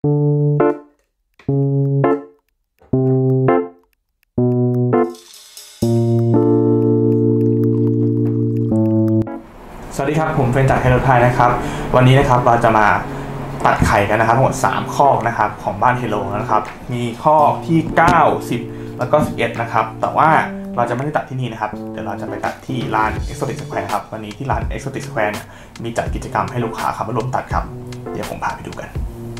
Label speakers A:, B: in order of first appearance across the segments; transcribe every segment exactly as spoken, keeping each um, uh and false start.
A: สวัสดีครับผมเป็นจากเฮโลไทยนะครับวันนี้นะครับเราจะมาตัดไข่กันนะครับทั้งหมดสามข้อนะครับของบ้านเฮโลนะครับมีข้อที่เก้า สิบแล้วก็สิบเอ็ดนะครับแต่ว่าเราจะไม่ได้ตัดที่นี่นะครับเดี๋ยวเราจะไปตัดที่ร้าน Exotic Square ครับวันนี้ที่ร้าน Exotic Square มีจัดกิจกรรมให้ลูกค้าครับมาร่วมตัดครับเดี๋ยวผมพาไปดูกัน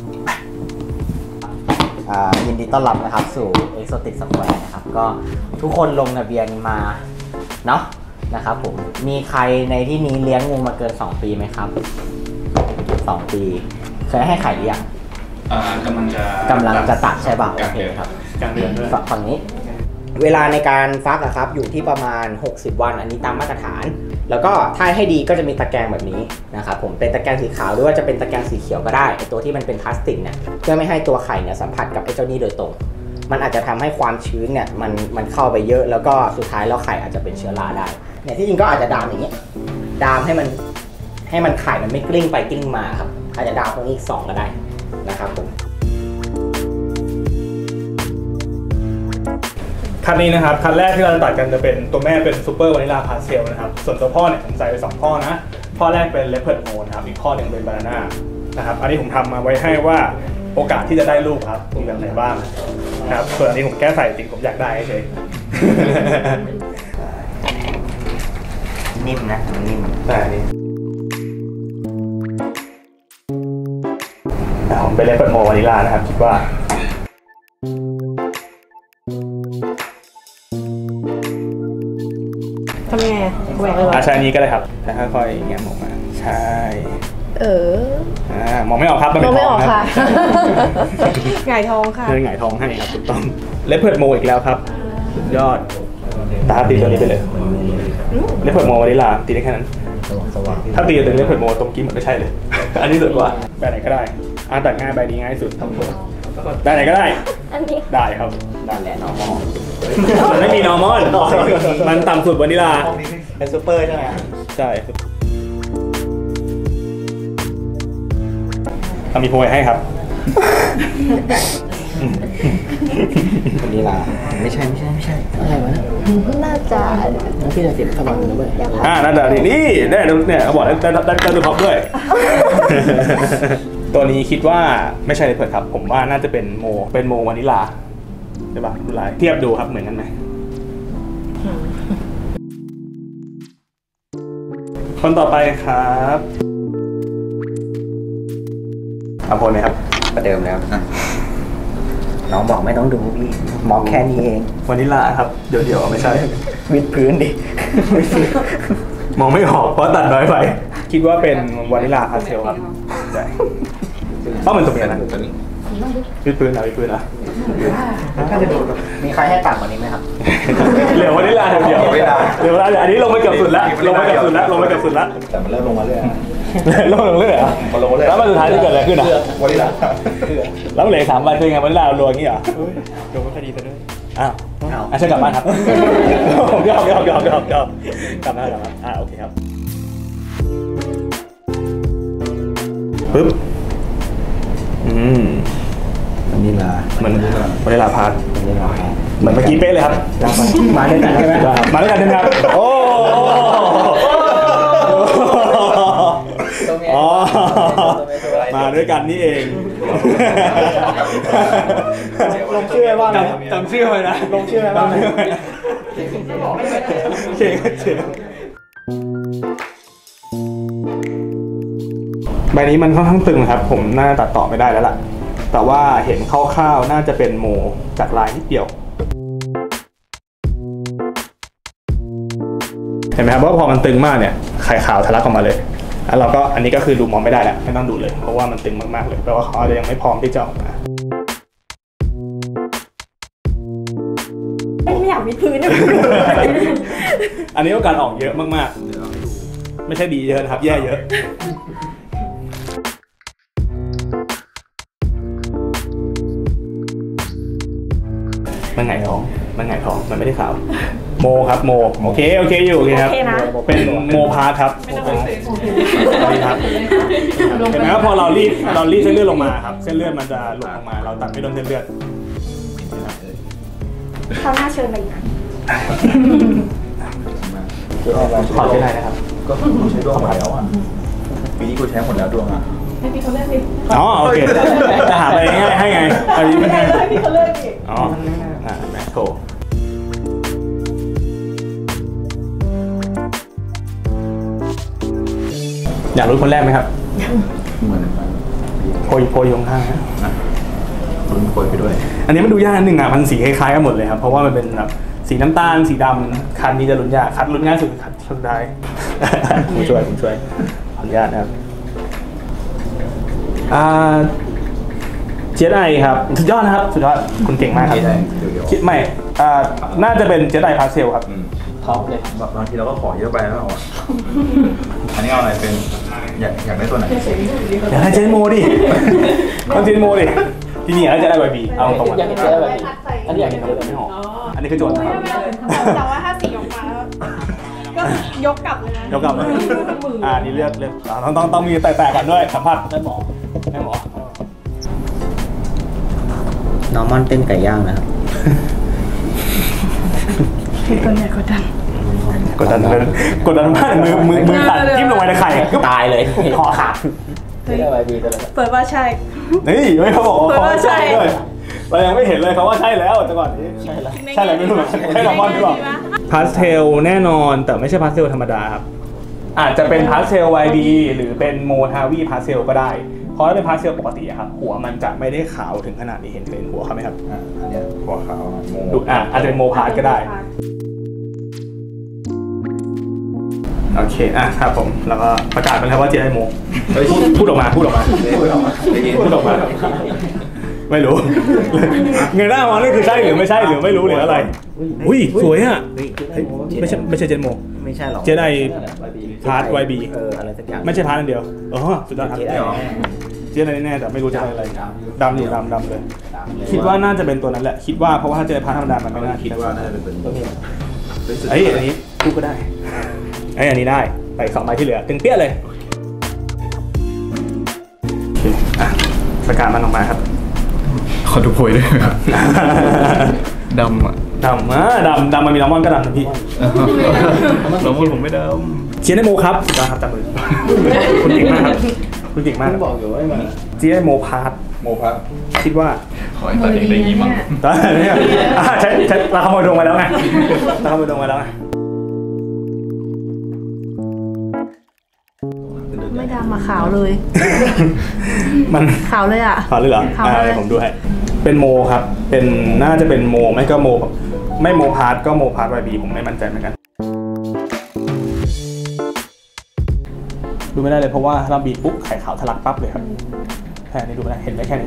B: ยินดีต้อนรับนะครับสู่ Exotic Square นะครับก็ทุกคนลงทะเบียนมาเนาะนะครับผมมีใครในที่นี้เลี้ยงงูมาเกินสองปีไหมครับสองปีเคยให้ไข่หรือยัง
A: กำลังจะ
B: กำลังจะตัดใช่ป่ะโอเคครับกลางเดือนด้วยฝั่งนี้เวลาในการฟักอะครับอยู่ที่ประมาณหกสิบวันอันนี้ตามมาตรฐานแล้วก็ถ้าให้ดีก็จะมีตะแกรงแบบนี้นะครับผมเป็นตะแกรงสีขาวหรือว่าจะเป็นตะแกรงสีเขียวก็ได้ไอตัวที่มันเป็นพลาสติกเนี่ยเพื่อไม่ให้ตัวไข่เนี่ยสัมผัสกับไอ้เจ้านี่โดยตรงมันอาจจะทำให้ความชื้นเนี่ยมันมันเข้าไปเยอะแล้วก็สุดท้ายแล้วไข่อาจจะเป็นเชื้อราได้เนี่ยที่จริงก็อาจจะดามอย่างนี้ดามให้มันให้มันไข่มันไม่กลิ้งไปกลิ้งมาครับอาจจะดามตรงนี้อีกสองก็ได้นะครับผม
A: คันนี้นะครับคันแรกที่เราจะตัดกันจะเป็นตัวแม่เป็นซูเปอร์วานิลาพาสเทลนะครับส่วนตัวพ่อเนี่ยผมใส่ไปสองข้อนะข้อแรกเป็นเลปเพิร์ดโมนะครับอีกข้อหนึ่งเป็นบานาน่านะครับอันนี้ผมทำมาไว้ให้ว่าโอกาสที่จะได้ลูกครับมีแบบไหนบ้างนะครับส่วนอันนี้ผมแก้ใส่จริงผมอยากได้เฉย
B: นิ่มนะนิ่ม
A: แต่อันนี้ผมเป็นเลปเพิร์ดโมวานิลานะครับคิดว่า
C: ทำไงแหวกเลย
A: อ่ะใช่นี้ก็ได้ครับแล้วค่อยๆแง้มออกมาใช่
C: เออ
A: อ่ามองไม่ออกครับ
C: มองไม่ออกค่ะหงายท้องค่ะ
A: เลยหงายท้องให้ครับถูกต้องเลปเพิร์ดโมอีกแล้วครับสุดยอดตาตีตัวนี้ไปเลยเลปเพิร์ดโมวานิลาตีได้แค่นั้นถ้าตีถึงเลปเพิร์ดโมตรงกี้มันไม่ใช่เลยอันนี้สุดกว่าแบบไหนก็ได้อ่ะตัดง่ายใบนี้ง่ายสุดทำตัวแบบไหนก็ได้
C: อันนี้
A: ได้ครับ
B: ได้แหละ normal
A: มันไม่มี normal มันต่ำสุดวานิลา
B: เป็นซูเปอร์ใช่ไหม
A: ใช่ทำมีโพยให้ครับ
B: วานิลาไม่ใช่ไม่ใช่ไม่ใช่อะไรวะ
C: น่าจะ
B: น้ำพี่จะเสียบสว่างด้วย
A: อ่าน่าจะนี่เนี่ยเนี่ยเขาบอกได้ได้ได้ดูท็อปด้วยตัวนี้คิดว่าไม่ใช่เลยเพื่อนครับผมว่าน่าจะเป็นโมเป็นโมวานิลาใช่ป่ะดูลายเทียบดูครับเหมือนกันไหมคนต่อไปครับเอาโพลไหมครับ
B: ประเดิมแล้วน้องบอกไม่ต้องดูพี่มองแค่นี้เอง
A: วานิลาครับเดี๋ยวเดี๋ยวไม่ใช่
B: วิดพื้นดิ
A: มองไม่ออกเพราะตัดน้อยไปคิดว่าเป็นวานิลาพาสเทลครับใช่ต้องเป็นตัวเมียนะวิดพื้นนะวิดพื้นนะ
B: มีใครให้ต่ำกว่านี้ไหมครับ
A: เหลือวานิลาเดียวเหลือวานิลาอันนี้ลงไปเกือบสุดแล้วลงไปเกือบสุดแล้วลงไปเกือบสุดแล้ว
B: แต่มันเริ่มลงมาเรื่อย
A: ลงลงเรื่อยอ่ะแล้วมันสุดท้ายจะเกิดอะไรขึ้นอ่ะ
B: วานิลา
A: แล้วเหลือสามวันคือไงวานิลารัวอย่างนี้เหรอโดนไม่ค่อยดีซะด้วยอ้าวอ่ะเชิญกลับบ้านครับผมยอมยอมยอมยอมยอมกลับบ้านกลับบ้านอ่าโอเคครับปึ๊บอืม
B: วานิลา
A: เหมือนวานิลาพาร์ท
B: วานิลา
A: เหมือนเมื่อกี้เป๊ะเลยครับ
B: มาด้วยกันใช่ไหม
A: มาด้วยกันใช่ไหมครับโอ้มาด้วยกันนี่เอง
B: ลงชื่อไว้บ้างนะ
A: จำชื่อไว้นะ
B: ลงชื่อไว้บ้างนะ
A: เก่งเก่งใบนี้มันค่อนข้างตึงครับผมน่าตัดต่อไม่ได้แล้วล่ะแต่ว่าเห็นคร่าวๆน่าจะเป็นโมจากลายนิดเดียวเห็นไหมครับว่าพอมันตึงมากเนี่ยไข่ขาวทะลักออกมาเลยแล้วเราก็อันนี้ก็คือดูมองไม่ได้แล้วไม่ต้องดูเลยเพราะว่ามันตึงมากๆเลยแปลว่าเขาอาจจะยังไม่พร้อมที่จะออกมา
C: ไม่อยากวิดพื้น
A: อันนี้โอกาสออกเยอะมากๆไม่ใช่ดีเยอะนะครับแย่เยอะมันไงท้องมันไงท้องมันไม่ได้ขาวโมครับโมโอเคโอเคอยู่โอเคครับเป็นโมพาร์ทครับนี่ครับเห็นไหมว่าพอเรารีดเรารีดเส้นเลือดลงมาครับเส้นเลือดมันจะหลุดออกมาเราตัดไม่โดนเส้นเลือด
C: เขาหน้าเชิญมาอีกนะ
A: ขอใช้ได้นะครับ
D: ก็ใช้ดวงหมดแล้วอ่ะปีนี้กูใช้หมดแล้วดวงอ่ะ
C: ให้พี่เขาเลือกดิ
A: อ๋อโอเคจะหาไปง่ายให้ไงอันนี้ไม่ให้
C: พี่เขาเลือกดิ
A: อ๋ออ่าแมทโชอยากรู้คนแรกไหมครับ
D: เหมือน
A: โพยโพยยงข้างฮะ
D: ลุ้นโพยไปด้วย
A: อันนี้มันดูยากนิดนึงอ่ะมันสีคล้ายๆกันหมดเลยครับเพราะว่ามันเป็นแบบสีน้ำตาลสีดำคันนี้จะลุ้นยากคัดลุ้นง่ายสุดคัดสุดได้ผมช่วยผมช่วยขออนุญาตนะครับอ่าเจไดครับสุดยอดนะครับสุดยอดคุณเก่งมากครับคิดไม่อ่าน่าจะเป็นเจไดพาเซลครับ
B: ท็อปเลย
D: บางทีเราก็ขอเยอะไปแล้วอ่ะอันนี้เอาอะไรเป็นอยากอยากได้ตัวไหน
A: อยากได้เจนโมดิต้องเจนโมดิที่นี่อยากได้เจไดไวบีเอาตรงๆ
B: อยากเห็นเจไดไวบีอันนี้อยากเห็นเจไดไม่หอม
A: อันนี้คือโจทย์นะครับ
C: แต่ว่าถ้าสีออกมาแล้วก็ยกกลับเลยนะ
A: ยกกลับเลยอ่านี่เลือกเลือกต้องต้องต้องมีแตกๆกันด้วยสัมผัสได้หมอได้หมอน
B: อร์มอนเต้นไก่ย่างนะครับ
C: คนไหนกดดัน
A: กดดันเลยกดดันมากมือมือมือตัดจิ้มลงไปในไข่
B: ก็ตายเลย
A: คอขาด
B: เฮ้ยอะไรดีเลย
C: เปิดว่าใช่
A: นี่ไม่เขาบอกว่าใช่ด้วยเรายังไม่เห็นเลยเขาว่าใช่แล้วแต่ก่อนนี้
B: ใช่แล้ว
A: ใช่แล้วไม่รู้ให้นอร์มอนหรือเปล่าพาสเทลแน่นอนแต่ไม่ใช่พาสเทลธรรมดาครับอาจจะเป็นพาสเทล วาย บี หรือเป็นโมทาวีพาสเทลก็ได้เพราะถ้าเป็นพาสเทลปกติครับหัวมันจะไม่ได้ขาวถึงขนาดนี้เห็นเป็นหัวเขาไหมครับ
D: อ่าอันนี้หัวขาว
A: ดูอ่ะอาจจะเป็นโมพาสก็ได้โอเคอ่ะครับผมแล้วก็ประกาศไปแล้วว่าเจไดโมพูดออกมาพูดออกมาพูดออกมาพูดออกมาไม่รู้เงยหน้ามองนี่คือใช่หรือไม่ใช่หรือไม่รู้หรืออะไรอุ้ยสวยอ่ะไม่ใช่ไม่ใช่เจนโม
B: ไม่ใช่หรอก
A: เจไดพาร์ท วาย บี
B: เอออะไรสักอย่าง
A: ไม่ใช่พาร์ทอันเดียวอ๋อสุดยอดครับเจไดแน่แต่ไม่รู้จะอะไรดำอยู่ดำดำเลยคิดว่าน่าจะเป็นตัวนั้นแหละคิดว่าเพราะว่าถ้าเจไดพาร์ทธรรมดามันไม่น่า
D: คิดว่าน่าจะเป็นตัวนี้
A: ไอ้อันนี้พูดก็ได้ไอ้อันนี้ได้ไปสองใบที่เหลือตึงเปี้ยเลยอ่ะประกาศมันออกมาครับ
D: ขอดูโพยด้วยครับดำอ่ะ
A: ดำอ่ะดำดำมันมีน้ำมันก็ดำนะพี่
D: น้ำมันผมไม่ด
A: ำเชียร์ได้โมครับสุดยอดครับจับมือคุณเก่งมากครับคุณเก่งมาก
B: บอกอยู่ว่ามา
A: เชียร์ได้โมพาร์ท
D: โมพาร์ท
A: คิดว่า
D: ขอให้ตัดเองได้ยี่มั้ง
A: ตอนนี้ใช้ใช้เราขโมยดวงมาแล้วไงเราขโมยดวงมาแล้วไง
C: ไม่ดำมาขาวเลย
A: มัน
C: ขาวเลยอ่ะ
A: ขาวเลยเหรออ่าผมดูให้เป็นโมครับเป็นน่าจะเป็นโมไม่ก็โมไม่โมพาร์ทก็โมพาร์ท วาย บี ผมไม่มั่นใจเหมือนกันดูไม่ได้เลยเพราะว่าเราบีบปุ๊บไข่ขาวทะลักปั๊บเลยครับแค่นี้ดูไม่ได้เห็นได้แค่นี้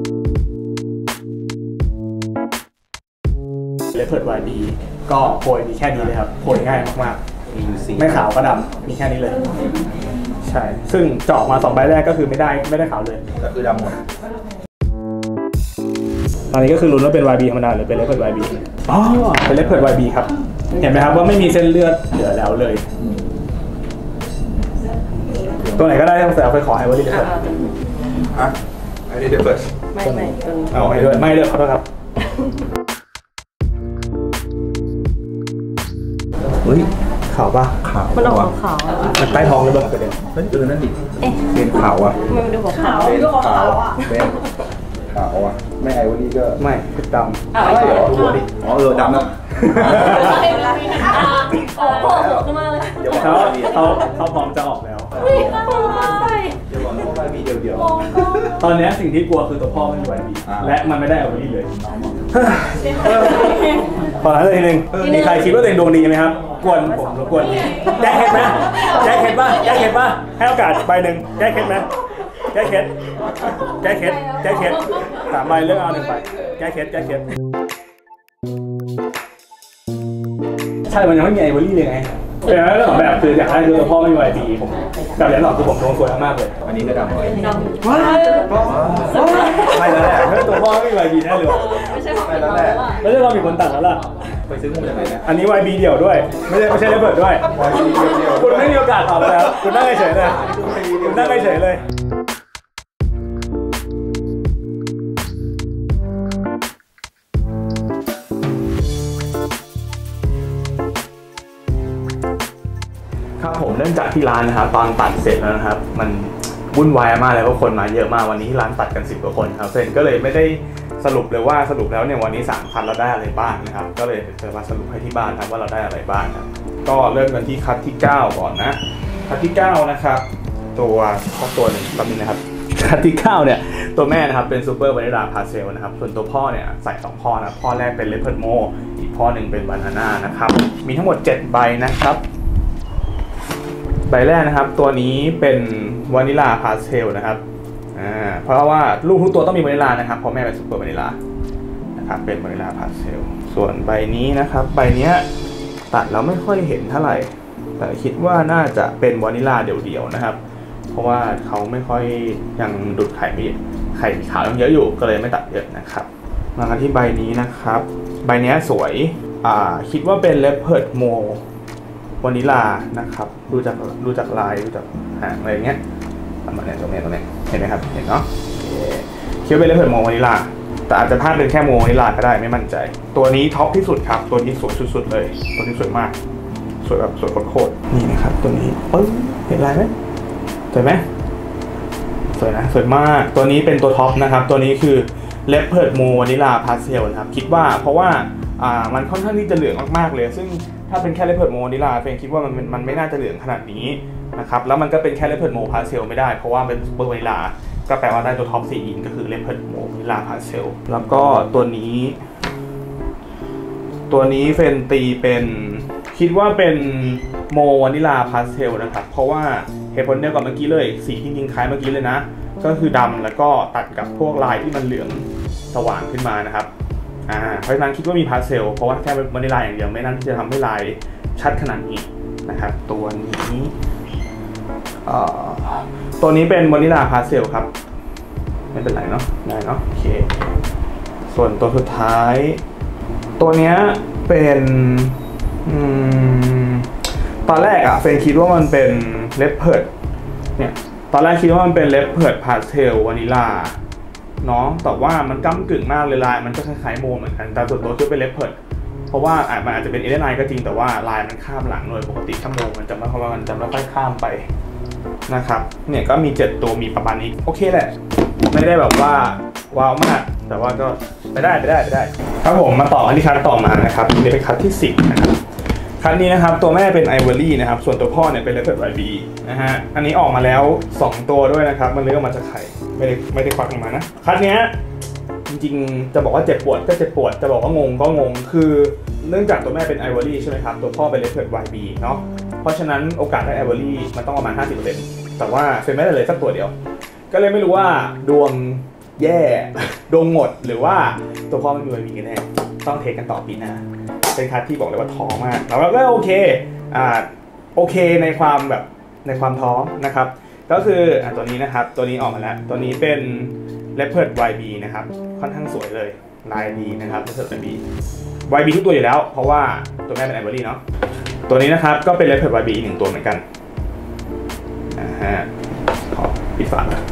A: เลเพิร์ด วาย บี ก็โพยมีแค่นี้เลยครับโพยง่ายมากๆไม่ขาวก็ดำมีแค่นี้เลยใช่ซึ่งเจาะมาสองใบแรกก็คือไม่ได้ไม่ได้ขาวเลย
D: ก็คือดำหมด
A: ตอนนี้ก็คือลุ้นว่าเป็น วาย บี ธรรมดาหรือเป็นเลเพิร์ด วาย บี อ๋อเป็นเลเพิร์ด วาย บี ครับเห็นไหมครับว่าไม่มีเส้นเลือดเหลือแล้วเลยตัวไหนก็ได้ต้องใส่เอาไปขอให้ว่าดีเลเพิร์ด
D: อ่ะไอ้นี่เลเพิร์ด
C: ไม่ไม่
A: เอาให้ด้วยไม่เลยขอโทษครับเฮ้ยขาวป่ะ
D: ขาว
C: มันออกขาว
A: มันใต้ท้องเลยบ้างประเด็น
D: นั่นเออนั่นดิเป็นขาวอ่ะ
C: มันดูขาวดูขาวอ่ะ
D: เป็นขาวอ่ะไม่ไอ้วันนี้ก็
A: ไม่คือดำ
D: ไม่เหรอตัวดิอ๋อเออดำนะ
C: โอ้โหขึ้นมาเลย
A: เขาเขาเขาพร้อมจะออกแล้ว
D: เดี๋ยวก่อนพ่อไปบีเดียวเดียว
A: ตอนนี้สิ่งที่กลัวคือตัวพ่อไม่มีไวบีและมันไม่ได้เอาไว้เลยขอถามเลยทีนึงมีใครคิดว่าตัวเองดวงดีไหมครับกวนผมรบกวนแก้เคล็ดไหมแก้เคล็ดป่ะแก้เคล็ดป่ะให้โอกาสใบหนึ่งแก้เคล็ดไหมแก้เคล็ดแก้เคล็ดแก้เคล็ดสามใบเลือกเอาหนึ่งใบแก้เคล็ดแก้เคล็ดใช่มันยังไม่มีไอวอรี่เลยไงเออแล้วสองแบบคืออยากให้ดูตัวพ่อไม่มีไวบีผมกับอย่างหนึ่งคือผมดวงสวยมากเลย
D: อันนี้ก็ดำเลย
A: ว้าวไม่แล้วแหละถ้าตัวพ่อไม่มีไวบีแน่เลย
C: ไม่ใช่ไม่แล้วแหละ
A: ไม่ใช่เรามีคนตัดแล้วล่ะ
D: ไปซื้องูจากไหนเนี่ย
E: อันนี้ วาย บี เดี่ยวด้วยไม่ใช่ไม่ใช่เลเบิร์ดด้วยคุณไม่มีโอกาสตอบแล้วคุณนั่งเฉยๆเลยคุณนั่งเฉยๆเลย
A: ครับผมเนื่องจากที่ร้านนะครับตอนตัดเสร็จแล้วนะครับมันวุ่นวายมากเลยเพราะคนมาเยอะมากวันนี้ที่ร้านตัดกันสิบกว่าคนครับเซนก็เลยไม่ได้สรุปเลยว่าสรุปแล้วเนี่ยวันนี้สามคันเราได้อะไรบ้างนะครับก็เลยจะมาสรุปให้ที่บ้านครับว่าเราได้อะไรบ้างครับก็เริ่มกันที่คัทที่เก้าก่อนนะคัทที่เก้านะครับตัวข้อตัวหนึ่งแป๊บนึงนะครับคัทที่เก้าเนี่ยตัวแม่นะครับเป็นซูเปอร์วานิลาพาเซลนะครับส่วนตัวพ่อเนี่ยใส่สองพ่อนะพ่อแรกเป็นเลเพิร์ดโมอีกพ่อหนึ่งเป็นบานาน่านะครับมีทั้งหมดเจ็ดใบนะครับใบแรกนะครับตัวนี้เป็นวานิลาพาสเทลนะครับอ่าเพราะว่าลูกทุกตัวต้องมีวานิลานะครับเพราะแม่เป็นซูเปอร์วานิลานะครับเป็นวานิลาพาสเทลส่วนใบนี้นะครับใบนี้ตัดแล้วไม่ค่อยเห็นเท่าไหร่แต่คิดว่าน่าจะเป็นวานิลาเดี่ยวๆนะครับเพราะว่าเขาไม่ค่อยยังดูดไข่มีไข่ขาวยังเยอะอยู่ก็เลยไม่ตัดเยอะนะครับมากันที่ใบนี้นะครับใบนี้สวยอ่าคิดว่าเป็นเลเพิร์ดโมวานิลานะครับดูจากดูจากลายดูจากหางอะไรเงี้ยประมาณนี้ตรงนี้ตรงนี้เห็นไหมครับเห็นเนาะเคี้ยวเป็นเลเพิร์ดโมวานิลาแต่อาจจะพลาดเป็นแค่โมวานิลาก็ได้ไม่มั่นใจตัวนี้ท็อปที่สุดครับตัวนี้สวยสุดๆเลยตัวนี้สวยมากสวยแบบสวยโคตรๆนี่นะครับตัวนี้ปึ้งเห็นลายไหมสวยไหมสวยนะสวยมากตัวนี้เป็นตัวท็อปนะครับตัวนี้คือเลเพิร์ดโมวานิลาพาสเทลนะครับคิดว่าเพราะว่าอ่ามันค่อนข้างที่จะเหลืองมากๆเลยซึ่งถ้าเป็นแค่เลเพิร์ดโมวานิลาเฟนคิดว่ามันมันไม่น่าจะเหลืองขนาดนี้นะครับแล้วมันก็เป็นแค่เลเพิร์ดโมพาสเทลไม่ได้เพราะว่าเป็นซูเปอร์วานิลาก็แปลว่าได้ตัวท็อปสี่อินก็คือเลเพิร์ดโมวานิลาพาสเทลแล้วก็ตัวนี้ตัวนี้เฟนตีเป็นคิดว่าเป็นโมวานิลาพาสเทลนะครับเพราะว่าเหตุผลเดียวกับเมื่อกี้เลยสีที่ยิงคล้ายเมื่อกี้เลยนะก็คือดำแล้วก็ตัดกับพวกลายที่มันเหลืองสว่างขึ้นมานะครับอ่าเพราะฉะนั้นคิดว่ามีพาสเทลเพราะว่าแค่วานิลาอย่างเดียวไม่น่าที่จะทำให้ลายชัดขนาดนี้นะครับตัวนี้เอ่อตัวนี้เป็นวานิลาพาสเทลครับไม่เป็นไรเนาะได้เนาะโอเคส่วนตัวสุดท้ายตัวเนี้ยเป็นอืมตอนแรกอะเฟนคิดว่ามันเป็นเลปเพิร์ดเนี่ยตอนแรกคิดว่ามันเป็นเลปเพิร์ดพาสเทลวานิลาเนาะแต่ว่ามันก้ำกึ่งมากเลยลายมันก็คล้ายๆโมเหมือนกันแต่ส่วนตัวคิดเป็นเลปเพิร์ดเพราะว่าอาจมันอาจจะเป็นเอเดนไลน์ก็จริงแต่ว่าลายมันข้ามหลังโดยปกติถ้าโมมันจะไม่เพราะว่ามันจะไม่ค่อยข้ามไปนะครับเนี่ยก็มีเจ็ดตัวมีประมาณนี้โอเคแหละไม่ได้แบบว่าว้าวมากแต่ว่าก็ไปได้ไปได้ไปได้ครับผมมาต่อกันที่คัทต่อมานะครับนี่เป็นคัทที่สิบนะครับคัทนี้นะครับตัวแม่เป็นไอวอรี่นะครับส่วนตัวพ่อเนี่ยเป็นเลเพิร์ดไวบีนะฮะอันนี้ออกมาแล้วสองตัวด้วยนะครับมันเลยออกมาจากไข่ไม่ได้ไม่ได้ควักออกมานะคัทเนี้ยจริงๆจะบอกว่าเจ็บปวดก็เจ็บปวดจะบอกว่างงก็งงคือเนื่องจากตัวแม่เป็นไอวอรี่ใช่ไหมครับตัวพ่อเป็นเลเพิร์ดไวบีเนาะเพราะฉะนั้นโอกาสได้ไอวอรี่มันต้องประมาณ ห้าสิบเปอร์เซ็นต์ แต่ว่าเฟนไม่ได้เลยสักตัวเดียวก็เลยไม่รู้ว่าดวงแย่ดวงหมดหรือว่าตัวพ่อไม่มีไวบีกันแน่ต้องเทคกันต่อปีหน้าเป็นคัทที่บอกเลยว่าท้อมากแล้วก็โอเคอ่าโอเคในความแบบในความท้อนะครับก็คืออ่ะตัวนี้นะครับตัวนี้ออกมาแล้วตัวนี้เป็น Leopard วาย บี นะครับค่อนข้างสวยเลยลายดีนะครับ Leopard วาย บี วาย บี ทุกตัวอยู่แล้วเพราะว่าตัวแม่เป็นไอวอรี่เนาะตัวนี้นะครับก็เป็น Leopard วาย บี อีกหนึ่งตัวเหมือนกันนะฮะขอปิดฝาเลย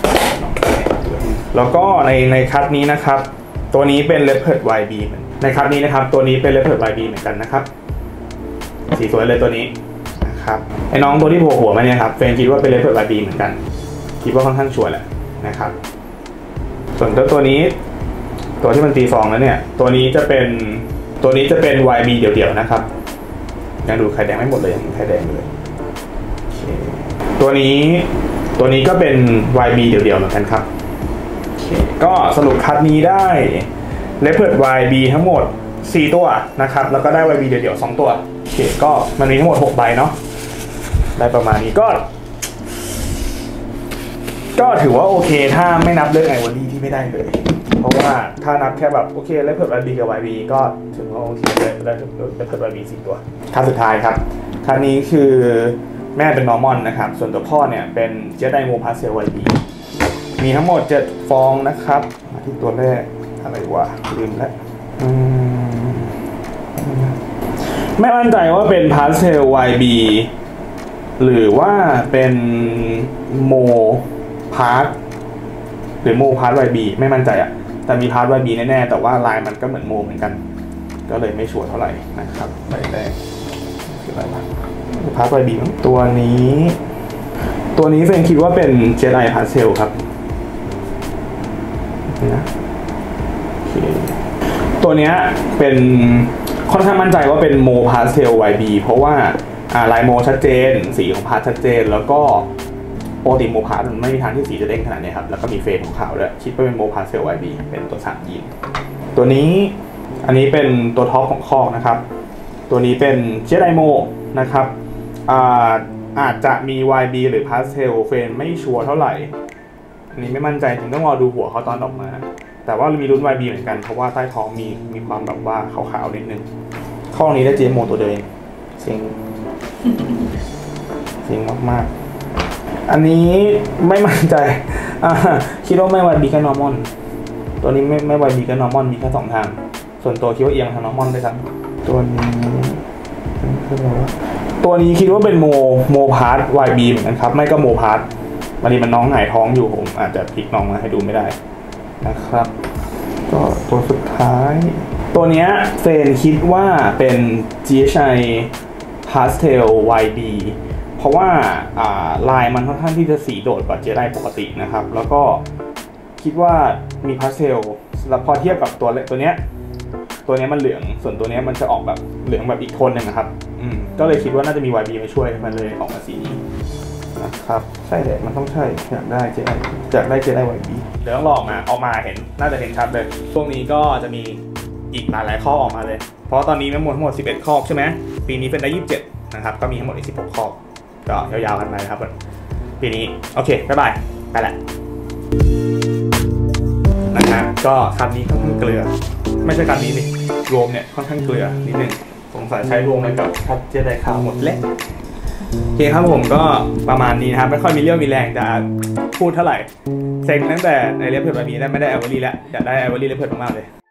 A: แล้วก็ในในคัทนี้นะครับตัวนี้เป็น Leopard วาย บี ในคัทนี้นะครับตัวนี้เป็น Leopard วาย บี เหมือนกันนะครับสีสวยเลยตัวนี้นะครับไอ้น้องตัวที่โผล่หัวมาเนี่ยครับเฟนคิดว่าเป็น Leopard วาย บี เหมือนกันคิดว่าค่อนข้างชัวร์แหละนะครับส่วนตัวตัวนี้ตัวที่มันตีฟองแล้วเนี่ยตัวนี้จะเป็นตัวนี้จะเป็น วาย บี เดี่ยวๆนะครับยังดูไข่แดงไม่หมดเลยยังไข่แดงเลยตัวนี้ตัวนี้ก็เป็น วาย บี เดี่ยวๆเหมือนกันครับก็สรุปคัทนี้ได้ Leopard วาย บี ทั้งหมดสี่ตัวนะครับแล้วก็ได้ วาย บี เดี่ยวๆสองตัวโอเคก็มันมีทั้งหมดหกใบเนาะได้ประมาณนี้ก็ก็ถือว่าโอเคถ้าไม่นับเรื่องไอวอรี่ที่ไม่ได้เลยเพราะว่าถ้านับแค่แบบโอเคLeopard วาย บี กับ วาย บี ก็ถือว่าโอเคเลยได้ Leopard วาย บี สี่ตัวคัทสุดท้ายครับคัทนี้คือแม่เป็นนอร์มอนนะครับส่วนตัวพ่อเนี่ยเป็นเจไดโมพาสเซล วาย บี มีทั้งหมดเจ็ดฟองนะครับมาที่ตัวแรกอะไรวะลืมแล้วไม่มั่นใจว่าเป็นพาสเทล วาย บี หรือว่าเป็นโมพาร์ทหรือโมพาร์ท วาย บี ไม่มั่นใจอะแต่มีพาร์ท วาย บี แน่ๆแต่ว่าลายมันก็เหมือนโมเหมือนกันก็เลยไม่ชัวร์เท่าไหร่นะครับใบแรกคืออะไรบ้างพาร์ท วาย บี ตัวนี้ตัวนี้เฟนคิดว่าเป็น Jedi Pastel ครับนี่นะโอเคตัวเนี้ยเป็นค่อนข้างมั่นใจว่าเป็นโมพาสเทล วาย บี เพราะว่าลายโมชัดเจนสีของพาสชัดเจนแล้วก็ปกติโมพาสมันไม่มีทางที่สีจะเด้งขนาดนี้ครับแล้วก็มีเฟรมของขาวด้วยคิดว่าเป็นโมพาสเทล วาย บี เป็นตัวสามยีนตัวนี้อันนี้เป็นตัวท็อปของคอกนะครับตัวนี้เป็นเจไดโมนะครับอาอาจจะมี วาย บี หรือพาสเทลเฟรมไม่ชัวร์เท่าไหร่อันนี้ไม่มั่นใจถึงต้องรอดูหัวเขาตอนออกมาแต่ว่ามีรุ่น วาย บี เหมือนกันเพราะว่าใต้ท้องมีมีความแบบว่าขาวๆนิดนึงข้อนี้ได้เจโมตัวเดิมเซ็งเซ็งมากๆอันนี้ไม่มั่นใจคิดว่าไม่ วาย บี ก็ normal ตัวนี้ไม่ไม่ วาย บี ก็ normal มีแค่สองทางส่วนตัวคิดว่าเอียงทาง normal ด้วยซ้ำตัวนี้ตัวนี้คิดว่าเป็นโมโมพาร์ท วาย บี เหมือนกันครับไม่ก็โมพาร์ทวันนี้มันน้องหงายท้องอยู่ผมอาจจะพลิกน้องมาให้ดูไม่ได้นะครับก็ตัวสุดท้ายตัวเนี้ยเฟนคิดว่าเป็น จี เอช ไอ Pastel วาย บี เพราะว่าลายมันค่อนข้างที่จะสีโดดกว่าเจไดปกตินะครับแล้วก็คิดว่ามี Pastel แล้วพอเทียบกับตัวตัวเนี้ยตัวเนี้ยมันเหลืองส่วนตัวเนี้ยมันจะออกแบบเหลืองแบบอีกโทนหนึ่งนะครับอืมก็เลยคิดว่าน่าจะมี วาย บี มาช่วยมันเลยออกมาสีนี้นะครับใช่เลยมันต้องใช่อยากได้เจไดอยากได้เจได วาย บี เดี๋ยวต้องลองมาออกมาเห็นน่าจะเห็นชัดเลยช่วงนี้ก็จะมีอีกหลายหลายข้อออกมาเลยเพราะตอนนี้ทั้งหมดทั้งหมดสิบเอ็ดข้อใช่ไหมปีนี้เป็นได้ยี่สิบเจ็ดนะครับก็มีทั้งหมดอีกสิบหกข้อก็ยาวๆกันไปนะครับปีนี้โอเคบ๊ายบายไปแหละนะครับก็คันนี้ค่อนข้างเกลือไม่ใช่คันนี้นี่รวมเนี่ยค่อนข้างเกลือนิดนึงสงสัยใช้รวมไปกับคัดเจไดขาวหมดเละโอเคครับผมก็ประมาณนี้นะครับไม่ค่อยมีเรื่องมีแรงจะพูดเท่าไหร่เซ็งตั้งแต่ในเรียบเพิร์ดแบบนี้ได้ไม่ได้แอลเวอรี่แล้วอยากได้แอลเวอรี่เรียบเพิร์ดมากๆเลย